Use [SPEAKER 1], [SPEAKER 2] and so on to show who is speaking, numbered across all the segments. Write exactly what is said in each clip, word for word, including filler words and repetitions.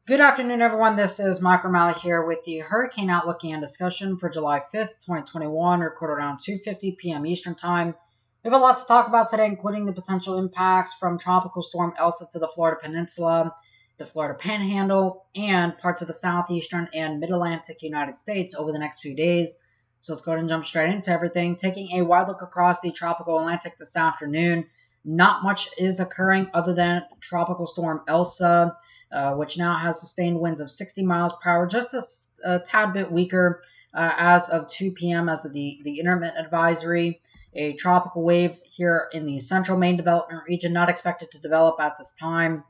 [SPEAKER 1] Good afternoon, everyone. This is Mike Romali here with the Hurricane Outlook and discussion for July fifth, twenty twenty-one, recorded around two fifty p m Eastern Time. We have a lot to talk about today, including the potential impacts from Tropical Storm Elsa to the Florida Peninsula, the Florida Panhandle, and parts of the southeastern and mid-Atlantic United States over the next few days. So let's go ahead and jump straight into everything. Taking a wide look across the tropical Atlantic this afternoon, not much is occurring other than Tropical Storm Elsa, Uh, which now has sustained winds of sixty miles per hour, just a, a tad bit weaker uh, as of two p m as of the, the intermittent advisory. A tropical wave here in the central main development region, not expected to develop at this time.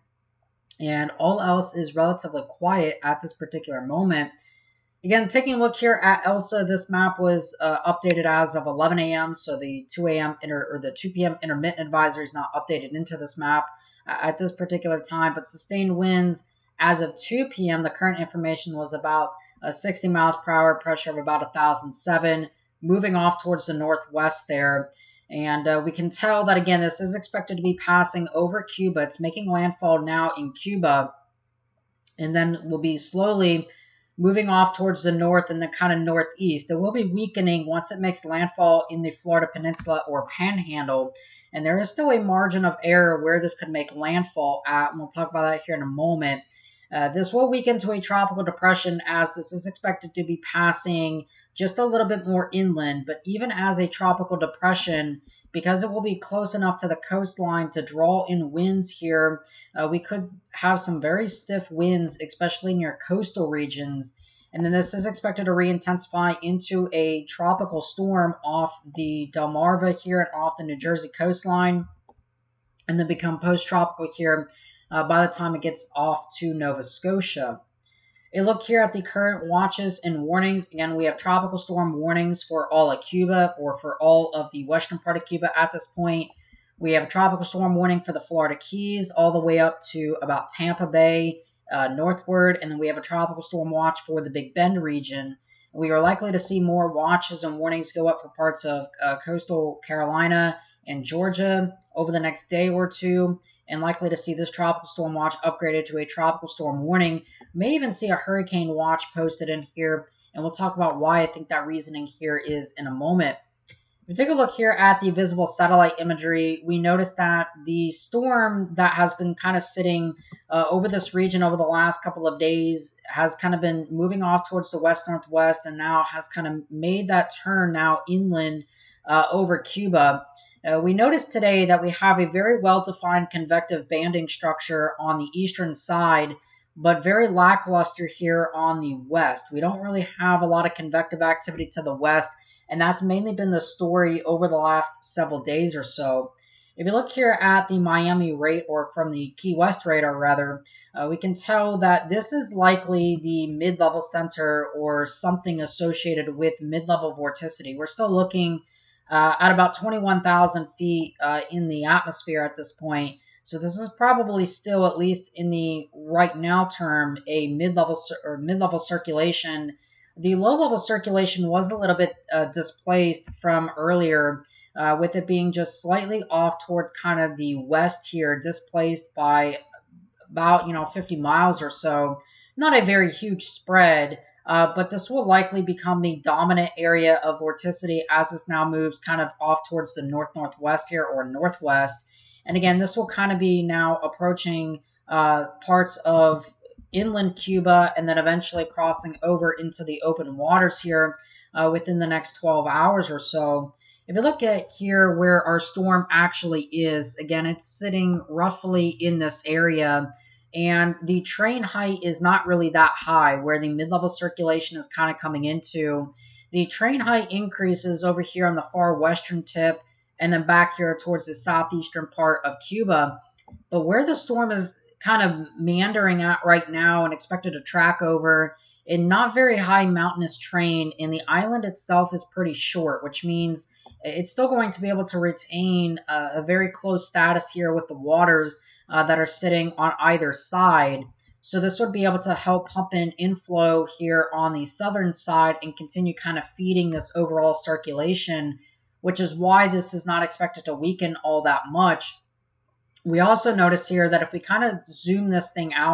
[SPEAKER 1] And all else is relatively quiet at this particular moment. Again, taking a look here at Elsa, this map was uh, updated as of eleven a m So the two a m inter or the two p m intermittent advisory is not updated into this map uh, at this particular time. But sustained winds as of two p m The current information was about uh, sixty miles per hour, pressure of about one thousand seven, moving off towards the northwest there. And uh, we can tell that, again, this is expected to be passing over Cuba. It's making landfall now in Cuba, and then will be slowly moving off towards the north and the kind of northeast. It will be weakening once it makes landfall in the Florida Peninsula or Panhandle, and there is still a margin of error where this could make landfall at, and we'll talk about that here in a moment. Uh, this will weaken to a tropical depression as this is expected to be passing just a little bit more inland, but even as a tropical depression, because it will be close enough to the coastline to draw in winds here, uh, we could have some very stiff winds, especially in your coastal regions. And then this is expected to re-intensify into a tropical storm off the Delmarva here and off the New Jersey coastline, and then become post-tropical here uh, by the time it gets off to Nova Scotia. A look here at the current watches and warnings. Again, we have tropical storm warnings for all of Cuba, or for all of the western part of Cuba at this point. We have a tropical storm warning for the Florida Keys all the way up to about Tampa Bay uh, northward, and then we have a tropical storm watch for the Big Bend region. We are likely to see more watches and warnings go up for parts of uh, coastal Carolina and Georgia over the next day or two, and likely to see this tropical storm watch upgraded to a tropical storm warning. May even see a hurricane watch posted in here, and we'll talk about why I think that reasoning here is in a moment. If we take a look here at the visible satellite imagery, we notice that the storm that has been kind of sitting uh, over this region over the last couple of days has kind of been moving off towards the west-northwest, and now has kind of made that turn now inland uh, over Cuba. Uh, we noticed today that we have a very well-defined convective banding structure on the eastern side, but very lackluster here on the west. We don't really have a lot of convective activity to the west, and that's mainly been the story over the last several days or so. If you look here at the Miami rate, or from the Key West radar rather, uh, we can tell that this is likely the mid-level center or something associated with mid-level vorticity. We're still looking uh, at about twenty-one thousand feet uh, in the atmosphere at this point. So this is probably still, at least in the right now term, a mid-level or mid-level circulation. The low-level circulation was a little bit uh, displaced from earlier, uh, with it being just slightly off towards kind of the west here, displaced by about, you know, fifty miles or so. Not a very huge spread, uh, but this will likely become the dominant area of vorticity as this now moves kind of off towards the north-northwest here, or northwest. And again, this will kind of be now approaching uh, parts of inland Cuba, and then eventually crossing over into the open waters here uh, within the next twelve hours or so. If you look at here where our storm actually is, again, it's sitting roughly in this area, and the train height is not really that high where the mid-level circulation is kind of coming into. The train height increases over here on the far western tip, and then back here towards the southeastern part of Cuba. But where the storm is kind of meandering at right now and expected to track over in not very high mountainous terrain, and the island itself is pretty short, which means it's still going to be able to retain a, a very close status here with the waters uh, that are sitting on either side. So this would be able to help pump in inflow here on the southern side and continue kind of feeding this overall circulation, which is why this is not expected to weaken all that much. We also notice here that if we kind of zoom this thing out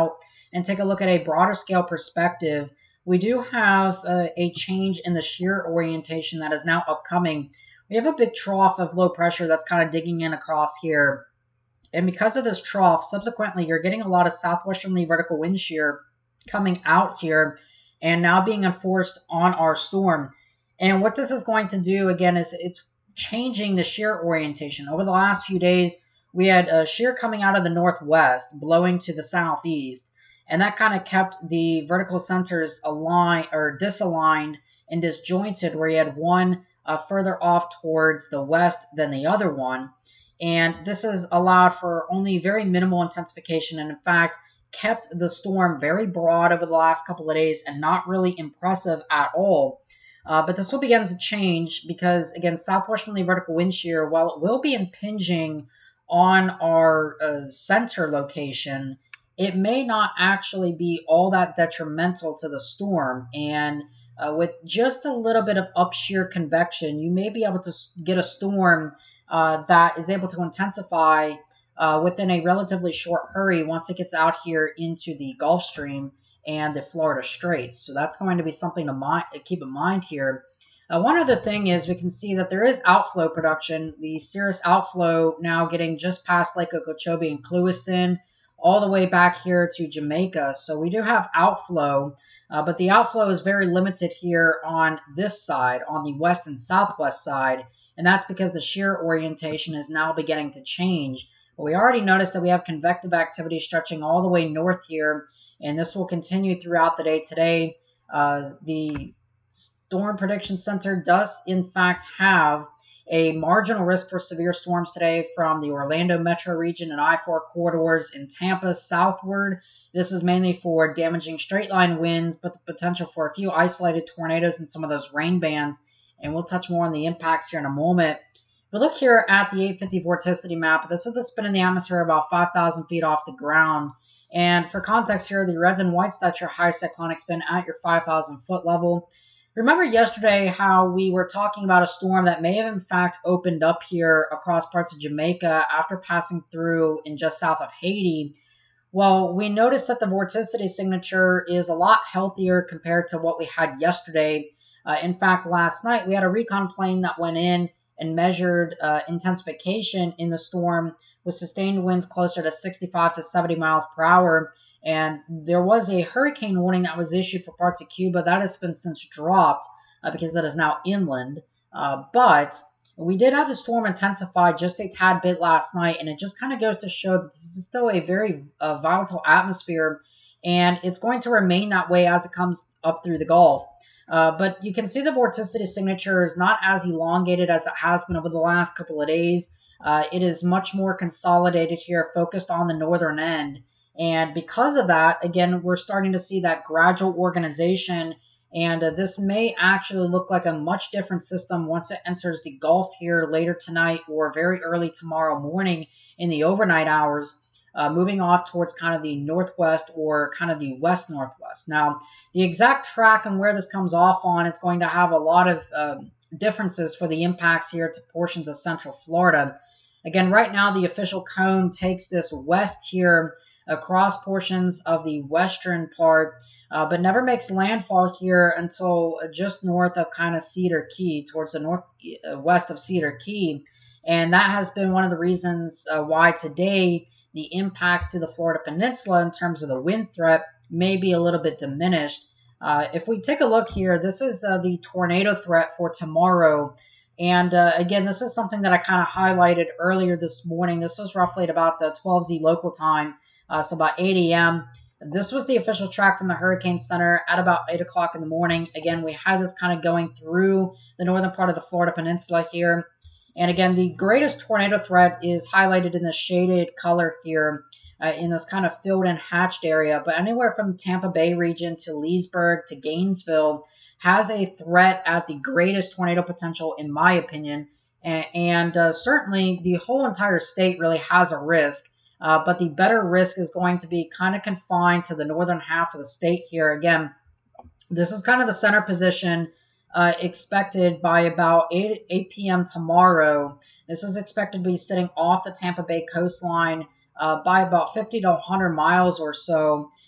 [SPEAKER 1] and take a look at a broader scale perspective, we do have uh, a change in the shear orientation that is now upcoming. We have a big trough of low pressure that's kind of digging in across here. And because of this trough, subsequently, you're getting a lot of southwesterly vertical wind shear coming out here and now being enforced on our storm. And what this is going to do, again, is it's changing the shear orientation. Over the last few days, we had a shear coming out of the northwest, blowing to the southeast. And that kind of kept the vertical centers aligned or disaligned and disjointed, where you had one uh, further off towards the west than the other one. And this has allowed for only very minimal intensification, and in fact kept the storm very broad over the last couple of days and not really impressive at all. Uh, but this will begin to change because, again, southwesterly vertical wind shear, while it will be impinging on our uh, center location, it may not actually be all that detrimental to the storm. And uh, with just a little bit of up shear convection, you may be able to get a storm uh, that is able to intensify uh, within a relatively short hurry once it gets out here into the Gulf Stream and the Florida Straits. So that's going to be something to mind, keep in mind here. Uh, one other thing is we can see that there is outflow production. The cirrus outflow now getting just past Lake Okeechobee and Clewiston, all the way back here to Jamaica. So we do have outflow, uh, but the outflow is very limited here on this side, on the west and southwest side, and that's because the shear orientation is now beginning to change. But we already noticed that we have convective activity stretching all the way north here, and this will continue throughout the day today. Uh, the Storm Prediction Center does, in fact, have a marginal risk for severe storms today from the Orlando metro region and I four corridors in Tampa southward. This is mainly for damaging straight line winds, but the potential for a few isolated tornadoes and some of those rain bands. And we'll touch more on the impacts here in a moment. If we look here at the eight fifty vorticity map, this is the spin in the atmosphere about five thousand feet off the ground. And for context here, the reds and whites, that's your high cyclonic spin at your five thousand foot level. Remember yesterday how we were talking about a storm that may have in fact opened up here across parts of Jamaica after passing through in just south of Haiti? Well, we noticed that the vorticity signature is a lot healthier compared to what we had yesterday. Uh, in fact, last night we had a recon plane that went in and measured uh, intensification in the storm with sustained winds closer to sixty-five to seventy miles per hour. And there was a hurricane warning that was issued for parts of Cuba. That has been since dropped uh, because it is now inland. Uh, but we did have the storm intensify just a tad bit last night, and it just kind of goes to show that this is still a very uh, volatile atmosphere, and it's going to remain that way as it comes up through the Gulf. Uh, but you can see the vorticity signature is not as elongated as it has been over the last couple of days. Uh, it is much more consolidated here, focused on the northern end. And because of that, again, we're starting to see that gradual organization, and uh, this may actually look like a much different system once it enters the Gulf here later tonight or very early tomorrow morning in the overnight hours, uh, moving off towards kind of the northwest or kind of the west-northwest. Now, the exact track and where this comes off on is going to have a lot of uh, differences for the impacts here to portions of central Florida. Again, right now, the official cone takes this west here across portions of the western part, uh, but never makes landfall here until just north of kind of Cedar Key, towards the north uh, west of Cedar Key. And that has been one of the reasons uh, why today the impacts to the Florida Peninsula in terms of the wind threat may be a little bit diminished. Uh, if we take a look here, this is uh, the tornado threat for tomorrow. And uh, again, this is something that I kind of highlighted earlier this morning. This was roughly at about uh, twelve Z local time. Uh, so about eight A M This was the official track from the Hurricane Center at about eight o'clock in the morning. Again, we had this kind of going through the northern part of the Florida Peninsula here. And again, the greatest tornado threat is highlighted in the shaded color here uh, in this kind of filled and hatched area. But anywhere from Tampa Bay region to Leesburg to Gainesville has a threat at the greatest tornado potential, in my opinion. And, and uh, certainly the whole entire state really has a risk. Uh, but the better risk is going to be kind of confined to the northern half of the state here. Again, this is kind of the center position uh, expected by about eight P M tomorrow. This is expected to be sitting off the Tampa Bay coastline uh, by about fifty to one hundred miles or so.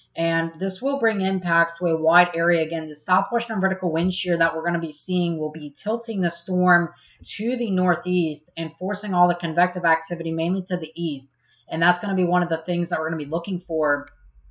[SPEAKER 1] And this will bring impacts to a wide area. Again, the southwestern vertical wind shear that we're going to be seeing will be tilting the storm to the northeast and forcing all the convective activity mainly to the east. And that's going to be one of the things that we're going to be looking for.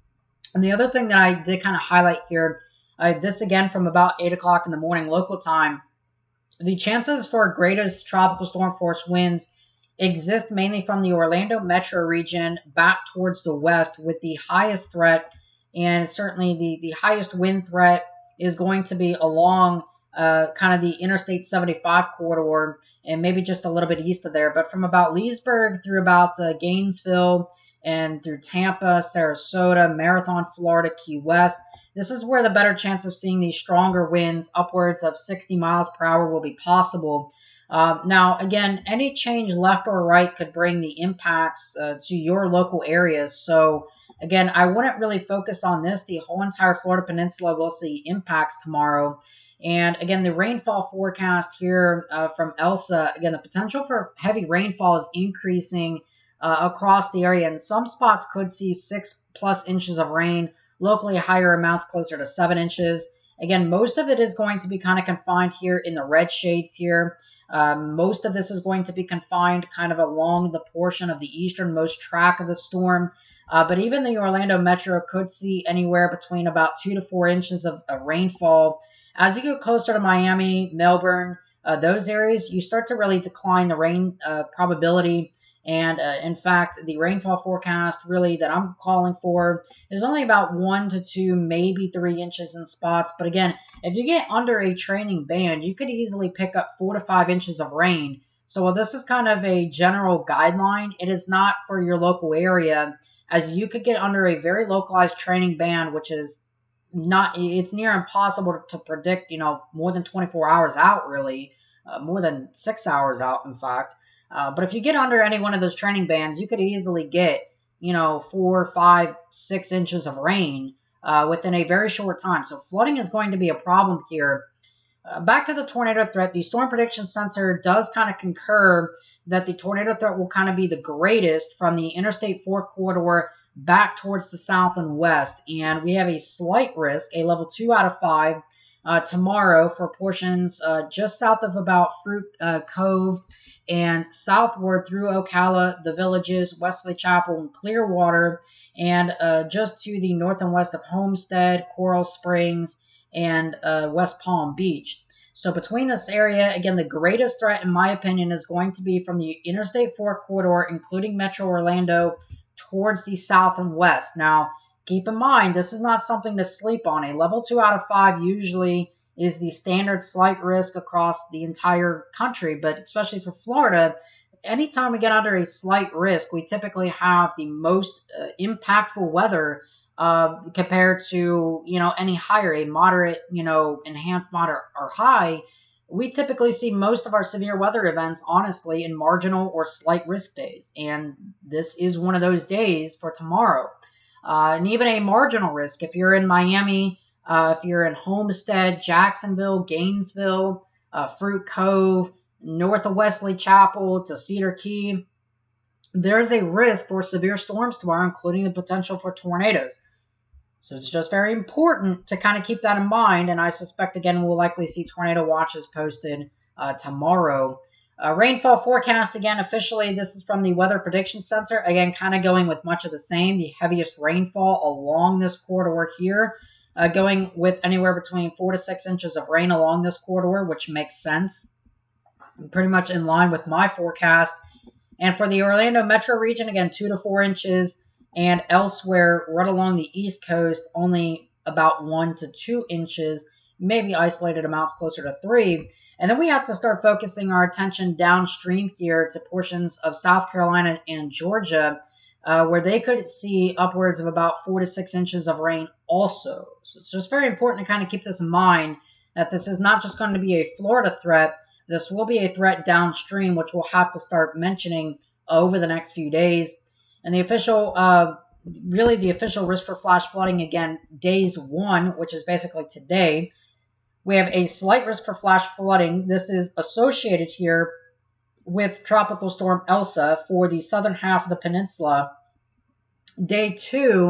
[SPEAKER 1] And the other thing that I did kind of highlight here, uh, this again from about eight o'clock in the morning local time, the chances for greatest tropical storm force winds exist mainly from the Orlando metro region back towards the west, with the highest threat and certainly the, the highest wind threat is going to be along uh, kind of the Interstate seventy-five corridor and maybe just a little bit east of there. But from about Leesburg through about uh, Gainesville and through Tampa, Sarasota, Marathon, Florida, Key West, this is where the better chance of seeing these stronger winds upwards of sixty miles per hour will be possible. Uh, now, again, any change left or right could bring the impacts uh, to your local areas. So, again, I wouldn't really focus on this. The whole entire Florida Peninsula will see impacts tomorrow. And, again, the rainfall forecast here uh, from Elsa, again, the potential for heavy rainfall is increasing uh, across the area. And some spots could see six plus inches of rain, locally higher amounts closer to seven inches. Again, most of it is going to be kind of confined here in the red shades here. Um, most of this is going to be confined kind of along the portion of the easternmost track of the storm. Uh, but even the Orlando metro could see anywhere between about two to four inches of, of rainfall. As you get closer to Miami, Melbourne, uh, those areas, you start to really decline the rain uh, probability. And uh, in fact, the rainfall forecast really that I'm calling for is only about one to two, maybe three inches in spots. But again, if you get under a training band, you could easily pick up four to five inches of rain. So while this is kind of a general guideline, it is not for your local area, as you could get under a very localized training band, which is not, it's near impossible to predict, you know, more than twenty-four hours out, really, uh, more than six hours out, in fact. Uh, but if you get under any one of those training bands, you could easily get, you know, four, five, six inches of rain uh, within a very short time. So flooding is going to be a problem here. Uh, back to the tornado threat, the Storm Prediction Center does kind of concur that the tornado threat will kind of be the greatest from the Interstate four corridor back towards the south and west. And we have a slight risk, a level two out of five, uh, tomorrow for portions uh, just south of about Fruit uh, Cove and southward through Ocala, the Villages, Wesley Chapel, and Clearwater, and uh, just to the north and west of Homestead, Coral Springs, and uh, West Palm Beach. So between this area, again, the greatest threat, in my opinion, is going to be from the Interstate four corridor, including Metro Orlando, towards the south and west. Now, keep in mind, this is not something to sleep on. A level two out of five usually is the standard slight risk across the entire country, but especially for Florida, anytime we get under a slight risk, we typically have the most uh, impactful weather uh, compared to, you know, any higher, a moderate, you know, enhanced, moderate, or high. We typically see most of our severe weather events, honestly, in marginal or slight risk days, and this is one of those days for tomorrow. Uh, and even a marginal risk, if you're in Miami, Uh, if you're in Homestead, Jacksonville, Gainesville, uh, Fruit Cove, north of Wesley Chapel to Cedar Key, there's a risk for severe storms tomorrow, including the potential for tornadoes. So it's just very important to kind of keep that in mind, and I suspect, again, we'll likely see tornado watches posted uh, tomorrow. Uh, rainfall forecast, again, officially, this is from the Weather Prediction Center. Again, kind of going with much of the same, the heaviest rainfall along this corridor here. Uh, going with anywhere between four to six inches of rain along this corridor, which makes sense. Pretty much in line with my forecast. And for the Orlando metro region, again, two to four inches. And elsewhere, right along the East Coast, only about one to two inches. Maybe isolated amounts closer to three. And then we have to start focusing our attention downstream here to portions of South Carolina and Georgia, Uh, where they could see upwards of about four to six inches of rain also. So it's just very important to kind of keep this in mind, that this is not just going to be a Florida threat. This will be a threat downstream, which we'll have to start mentioning over the next few days. And the official, uh, really the official risk for flash flooding, again, days one, which is basically today, we have a slight risk for flash flooding. This is associated here with Tropical Storm Elsa for the southern half of the peninsula. Day two,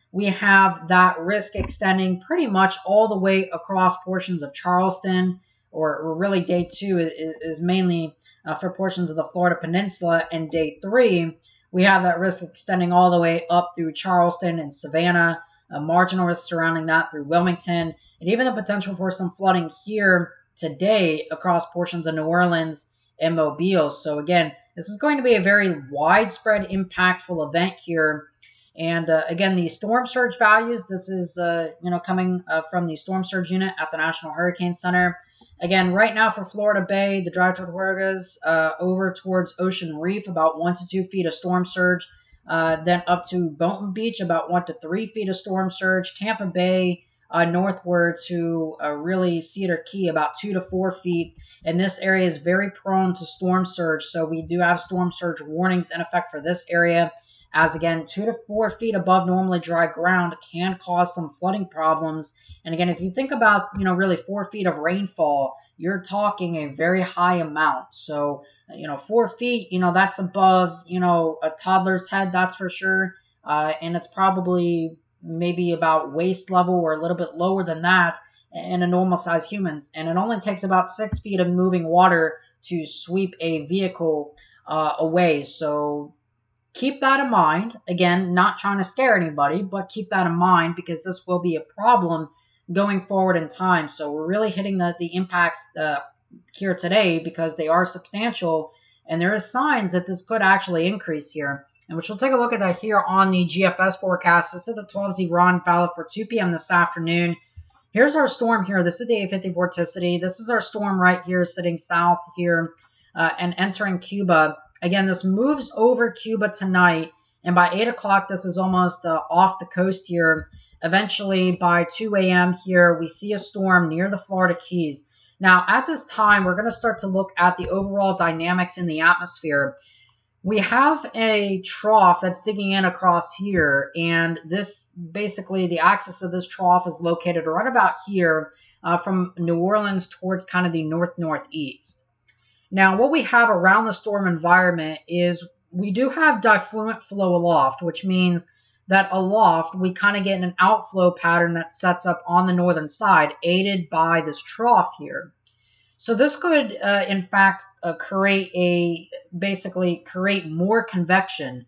[SPEAKER 1] we have that risk extending pretty much all the way across portions of Charleston, or, or really day two is, is mainly uh, for portions of the Florida Peninsula, and day three, we have that risk extending all the way up through Charleston and Savannah, a marginal risk surrounding that through Wilmington, and even the potential for some flooding here today across portions of New Orleans and Mobile. So again, this is going to be a very widespread, impactful event here. And uh, again, the storm surge values, this is uh, you know coming uh, from the storm surge unit at the National Hurricane Center. Again, right now for Florida Bay, the drive toward Huergas, uh, over towards Ocean Reef, about one to two feet of storm surge. Uh, then up to Boynton Beach, about one to three feet of storm surge. Tampa Bay, uh, northward to uh, really Cedar Key, about two to four feet. And this area is very prone to storm surge, so we do have storm surge warnings in effect for this area. As again, two to four feet above normally dry ground can cause some flooding problems. And again, if you think about, you know, really four feet of rainfall, you're talking a very high amount. So, you know, four feet, you know, that's above, you know, a toddler's head, that's for sure. Uh, and it's probably maybe about waist level or a little bit lower than that in a normal size humans. And it only takes about six feet of moving water to sweep a vehicle uh, away. So keep that in mind. Again, not trying to scare anybody, but keep that in mind because this will be a problem going forward in time. So we're really hitting the, the impacts uh, here today because they are substantial, and there is signs that this could actually increase here. And which we'll take a look at that here on the G F S forecast. This is the twelve Z Ron Fowler for two p m this afternoon. Here's our storm here. This is the eight fifty vorticity. This is our storm right here sitting south here uh, and entering Cuba. Again, this moves over Cuba tonight, and by eight o'clock, this is almost uh, off the coast here. Eventually, by two a m here, we see a storm near the Florida Keys. Now, at this time, we're going to start to look at the overall dynamics in the atmosphere. We have a trough that's digging in across here, and this, basically, the axis of this trough is located right about here uh, from New Orleans towards kind of the north-northeast. Now, what we have around the storm environment is we do have diffluent flow aloft, which means that aloft, we kind of get an outflow pattern that sets up on the northern side, aided by this trough here. So this could, uh, in fact, uh, create a, basically create more convection.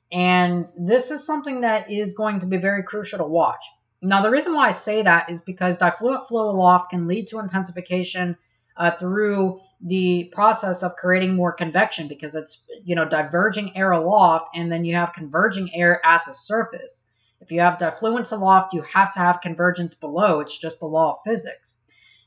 [SPEAKER 1] And this is something that is going to be very crucial to watch. Now, the reason why I say that is because diffluent flow aloft can lead to intensification uh, through the process of creating more convection, because it's, you know, diverging air aloft, and then you have converging air at the surface. If you have diffluence aloft, you have to have convergence below. It's just the law of physics.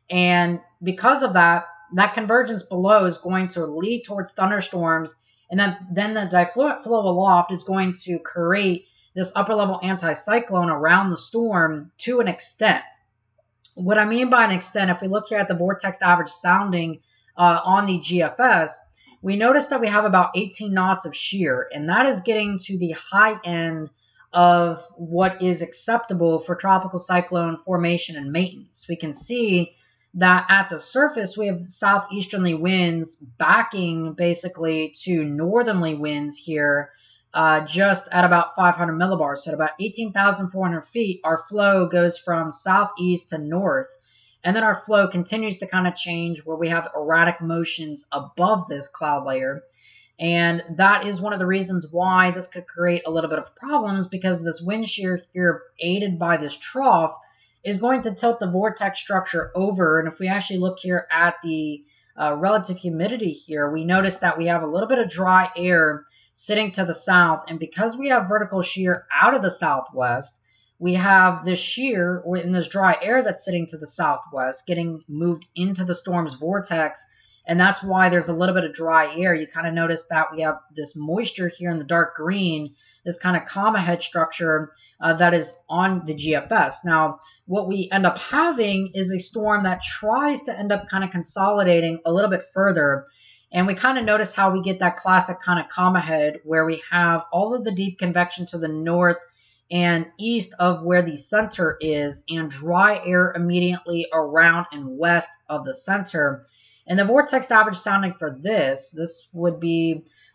[SPEAKER 1] And because of that, that convergence below is going to lead towards thunderstorms, and then, then the diffluent flow aloft is going to create this upper level anticyclone around the storm to an extent. What I mean by an extent, if we look here at the vortex average sounding uh, on the G F S, we notice that we have about eighteen knots of shear, and that is getting to the high end of what is acceptable for tropical cyclone formation and maintenance. We can see that at the surface, we have southeasterly winds backing basically to northerly winds here, uh, just at about five hundred millibars. So at about eighteen thousand four hundred feet, our flow goes from southeast to north. And then our flow continues to kind of change where we have erratic motions above this cloud layer. And that is one of the reasons why this could create a little bit of problems, because this wind shear here, aided by this trough, is going to tilt the vortex structure over. And if we actually look here at the uh, relative humidity here, we notice that we have a little bit of dry air sitting to the south. And because we have vertical shear out of the southwest, we have this shear in this dry air that's sitting to the southwest getting moved into the storm's vortex. And that's why there's a little bit of dry air. You kind of notice that we have this moisture here in the dark green, this kind of comma head structure uh, that is on the G F S. Now, what we end up having is a storm that tries to end up kind of consolidating a little bit further. And we kind of notice how we get that classic kind of comma head where we have all of the deep convection to the north and east of where the center is, and dry air immediately around and west of the center. And the vortex average sounding for this, this would be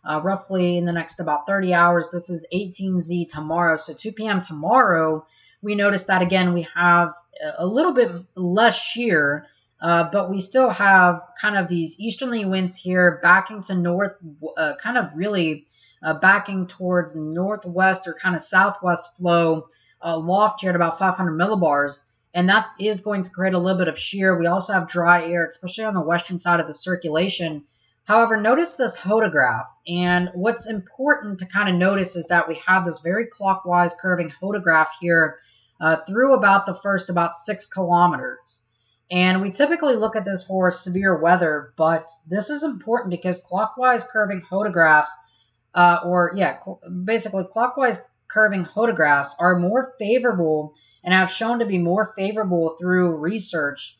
[SPEAKER 1] uh, roughly in the next about thirty hours. This is eighteen Z tomorrow. So two P M tomorrow, we notice that again, we have a little bit less shear, uh, but we still have kind of these easterly winds here backing to north, uh, kind of really uh, backing towards northwest or kind of southwest flow uh, loft here at about five hundred millibars. And that is going to create a little bit of shear. We also have dry air, especially on the western side of the circulation. However, notice this hodograph. And what's important to kind of notice is that we have this very clockwise curving hodograph here uh, through about the first about six kilometers. And we typically look at this for severe weather, but this is important because clockwise curving hodographs, uh, or yeah, cl basically clockwise curving hodographs are more favorable and have shown to be more favorable through research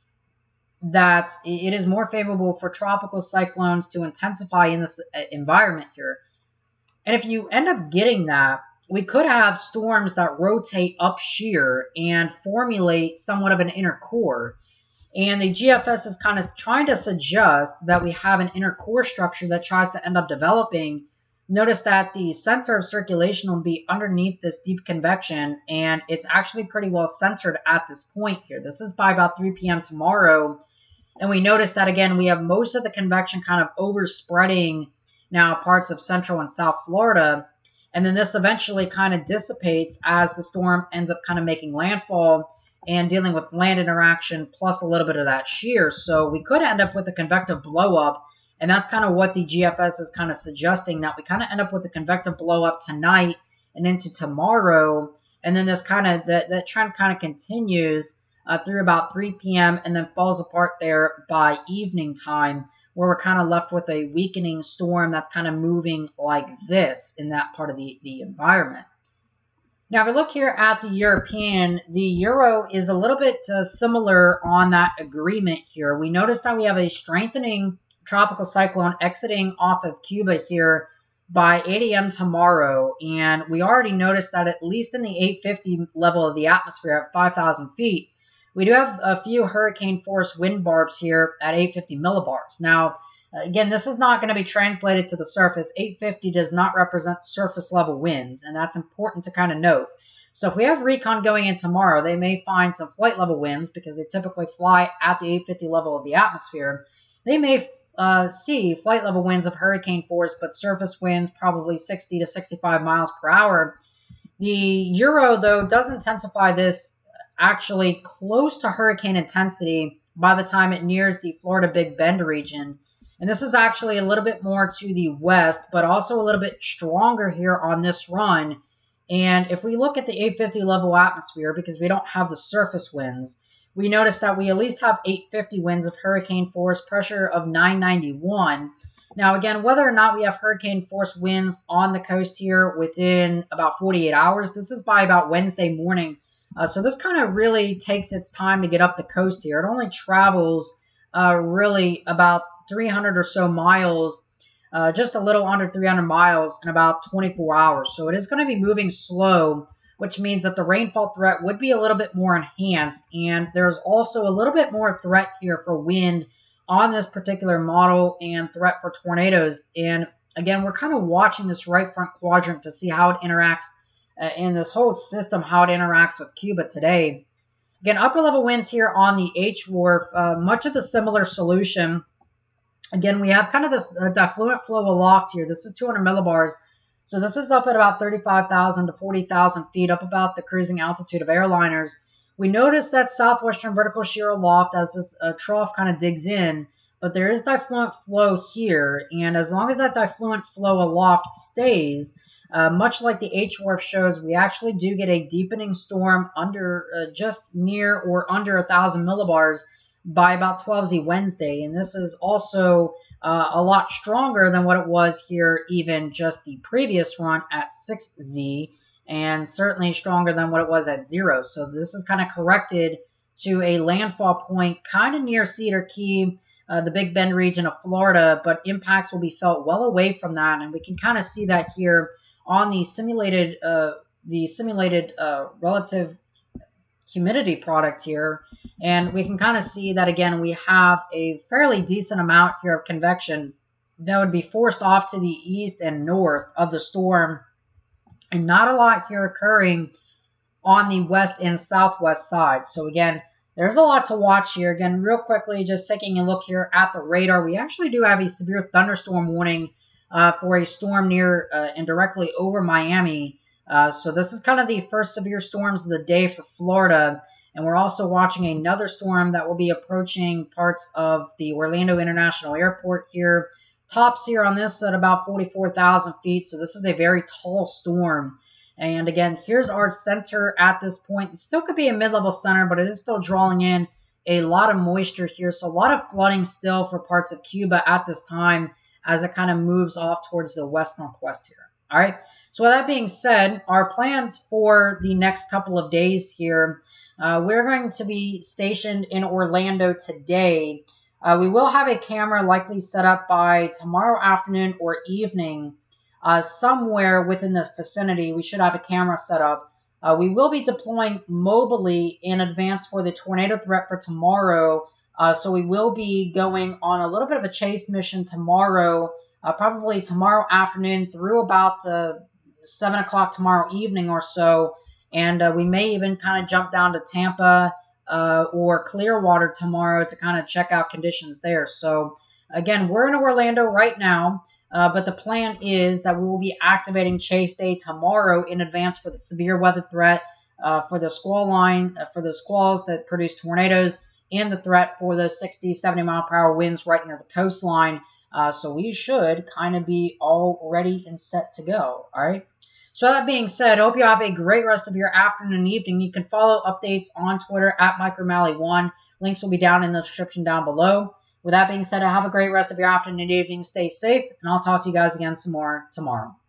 [SPEAKER 1] that it is more favorable for tropical cyclones to intensify in this environment here. And if you end up getting that, we could have storms that rotate up shear and formulate somewhat of an inner core. And the G F S is kind of trying to suggest that we have an inner core structure that tries to end up developing. Notice that the center of circulation will be underneath this deep convection, and it's actually pretty well centered at this point here. This is by about three P M tomorrow. And we notice that, again, we have most of the convection kind of overspreading now parts of central and south Florida. And then this eventually kind of dissipates as the storm ends up kind of making landfall and dealing with land interaction plus a little bit of that shear. So we could end up with a convective blowup. And that's kind of what the G F S is kind of suggesting, that we kind of end up with a convective blowup tonight and into tomorrow. And then this kind of, that, that trend kind of continues Uh, through about three P M and then falls apart there by evening time, where we're kind of left with a weakening storm that's kind of moving like this in that part of the, the environment. Now, if we look here at the European, the Euro is a little bit uh, similar on that agreement here. We notice that we have a strengthening tropical cyclone exiting off of Cuba here by eight A M tomorrow, and we already noticed that at least in the eight fifty level of the atmosphere at five thousand feet, we do have a few hurricane force wind barbs here at eight fifty millibars. Now, again, this is not going to be translated to the surface. eight fifty does not represent surface level winds, and that's important to kind of note. So if we have recon going in tomorrow, they may find some flight level winds because they typically fly at the eight fifty level of the atmosphere. They may uh, see flight level winds of hurricane force, but surface winds probably sixty to sixty-five miles per hour. The Euro, though, does intensify this actually close to hurricane intensity by the time it nears the Florida Big Bend region. And this is actually a little bit more to the west, but also a little bit stronger here on this run. And if we look at the eight fifty level atmosphere, because we don't have the surface winds, we notice that we at least have eight fifty winds of hurricane force, pressure of nine ninety-one. Now, again, whether or not we have hurricane force winds on the coast here within about forty-eight hours, this is by about Wednesday morning. Uh, so this kind of really takes its time to get up the coast here. It only travels uh, really about three hundred or so miles, uh, just a little under three hundred miles in about twenty-four hours. So it is going to be moving slow, which means that the rainfall threat would be a little bit more enhanced. And there's also a little bit more threat here for wind on this particular model and threat for tornadoes. And again, we're kind of watching this right front quadrant to see how it interacts Uh, in this whole system, how it interacts with Cuba today. Again, upper level winds here on the H wharf, uh, much of the similar solution. Again, we have kind of this uh, diffluent flow aloft here. This is two hundred millibars. So this is up at about thirty-five thousand to forty thousand feet, up about the cruising altitude of airliners. We notice that southwestern vertical shear aloft as this uh, trough kind of digs in, but there is diffluent flow here. And as long as that diffluent flow aloft stays, Uh, much like the H-wharf shows, we actually do get a deepening storm under uh, just near or under one thousand millibars by about twelve Z Wednesday. And this is also uh, a lot stronger than what it was here even just the previous run at six Z, and certainly stronger than what it was at zero. So this is kind of corrected to a landfall point kind of near Cedar Key, uh, the Big Bend region of Florida, but impacts will be felt well away from that. And we can kind of see that here on the simulated uh, the simulated uh, relative humidity product here. And we can kind of see that, again, we have a fairly decent amount here of convection that would be forced off to the east and north of the storm, and not a lot here occurring on the west and southwest side. So again, there's a lot to watch here. Again, real quickly, just taking a look here at the radar, we actually do have a severe thunderstorm warning uh, for a storm near uh, and directly over Miami. Uh, so this is kind of the first severe storms of the day for Florida. And we're also watching another storm that will be approaching parts of the Orlando International Airport here. Tops here on this at about forty-four thousand feet. So this is a very tall storm. And again, here's our center at this point. It still could be a mid-level center, but it is still drawing in a lot of moisture here. So a lot of flooding still for parts of Cuba at this time as it kind of moves off towards the west-northwest here. All right. So with that being said, our plans for the next couple of days here, uh, we're going to be stationed in Orlando today. Uh, we will have a camera likely set up by tomorrow afternoon or evening. Uh, somewhere within the vicinity, we should have a camera set up. Uh, we will be deploying mobily in advance for the tornado threat for tomorrow. Uh, so we will be going on a little bit of a chase mission tomorrow, uh, probably tomorrow afternoon through about uh, seven o'clock tomorrow evening or so. And uh, we may even kind of jump down to Tampa uh, or Clearwater tomorrow to kind of check out conditions there. So again, we're in Orlando right now. Uh, but the plan is that we will be activating Chase Day tomorrow in advance for the severe weather threat, uh, for the squall line, uh, for the squalls that produce tornadoes, and the threat for the sixty, seventy mile per hour winds right near the coastline. Uh, so we should kind of be all ready and set to go. All right. So that being said, I hope you have a great rest of your afternoon and evening. You can follow updates on Twitter at Mike O'Malley one. Links will be down in the description down below. With that being said, have a great rest of your afternoon and evening. Stay safe, and I'll talk to you guys again some more tomorrow.